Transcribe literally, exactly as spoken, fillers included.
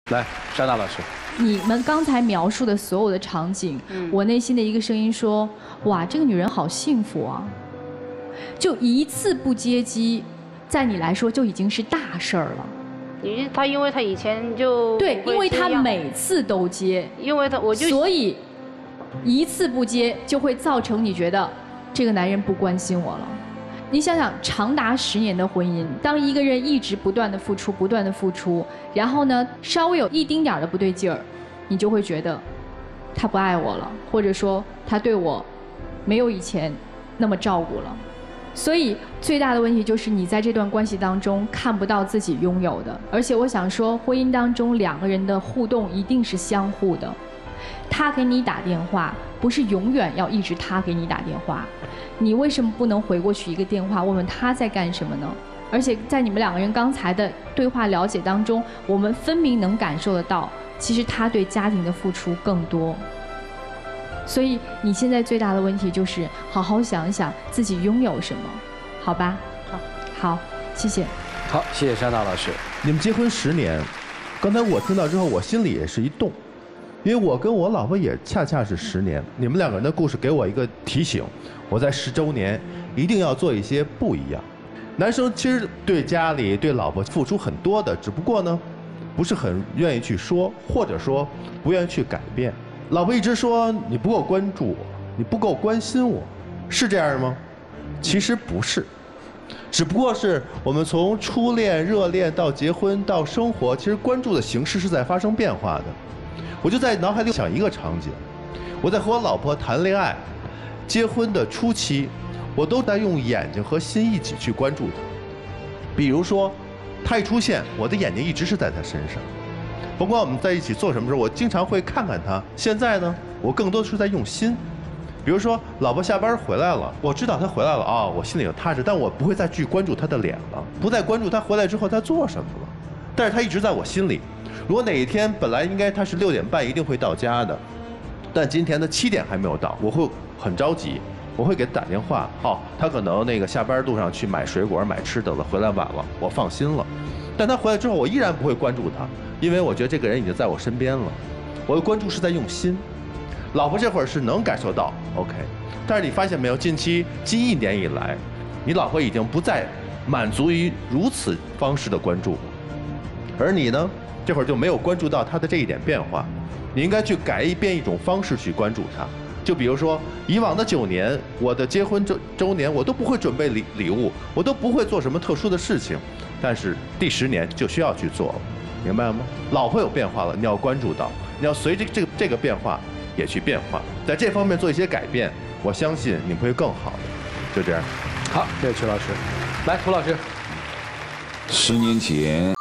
来，莎娜老师， 你们刚才描述的所有的场景，嗯、我内心的一个声音说：哇，这个女人好幸福啊！就一次不接机，在你来说就已经是大事儿了。 你他因为他以前就对，因为他每次都接， 因为他我就所以一次不接就会造成你觉得这个男人不关心我了。你想想，长达十年的婚姻，当一个人一直不断的付出，不断的付出，然后呢，稍微有一丁点的不对劲儿，你就会觉得他不爱我了，或者说他对我没有以前那么照顾了。所以最大的问题就是你在这段关系当中看不到自己拥有的。而且我想说，婚姻当中两个人的互动一定是相互的。他给你打电话，不是永远要一直他给你打电话，你为什么不能回过去一个电话问问他在干什么呢？而且在你们两个人刚才的对话了解当中，我们分明能感受得到，其实他对家庭的付出更多。所以你现在最大的问题就是好好想一想自己拥有什么，好吧？好，好，谢谢。 好，谢谢莎娜老师。 你们结婚十年，刚才我听到之后，我心里也是一动，因为我跟我老婆也恰恰是十年。你们两个人的故事给我一个提醒，我在十周年一定要做一些不一样。男生其实对家里对老婆付出很多的，只不过呢，不是很愿意去说，或者说不愿意去改变。老婆一直说你不够关注我，你不够关心我，是这样吗？其实不是，只不过是我们从初恋、热恋到结婚到生活，其实关注的形式是在发生变化的。我就在脑海里想一个场景，我在和我老婆谈恋爱、结婚的初期，我都在用眼睛和心一起去关注她。比如说，她一出现，我的眼睛一直是在她身上。甭管我们在一起做什么时候，我经常会看看她。现在呢，我更多的是在用心。比如说，老婆下班回来了，我知道她回来了啊、哦，我心里有踏实，但我不会再去关注她的脸了，不再关注她回来之后她做什么了。但是她一直在我心里。如果哪一天本来应该她是六点半一定会到家的，但今天她七点还没有到，我会很着急，我会给她打电话。哦，她可能那个下班路上去买水果、买吃的了，回来晚了，我放心了。但她回来之后，我依然不会关注她。因为我觉得这个人已经在我身边了，我的关注是在用心。老婆这会儿是能感受到 OK， 但是你发现没有，近期近一年以来，你老婆已经不再满足于如此方式的关注，而你呢，这会儿就没有关注到她的这一点变化。你应该去改变一种方式去关注她。就比如说，以往的九年，我的结婚周周年，我都不会准备礼礼物，我都不会做什么特殊的事情，但是第十年就需要去做了。明白了吗？老婆有变化了，你要关注到，你要随着这个这个变化也去变化，在这方面做一些改变，我相信你们会更好的。就这样。 好，谢谢曲老师。来，涂老师。 十年前。